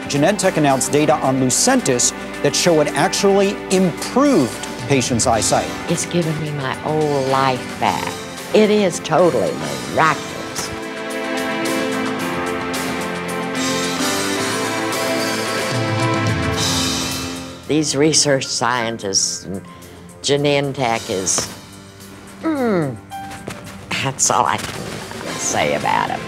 Genentech announced data on Lucents that show it actually improved patients' eyesight. It's given me my old life back. It is totally miraculous. These research scientists and Genentech is, that's all I can say about them.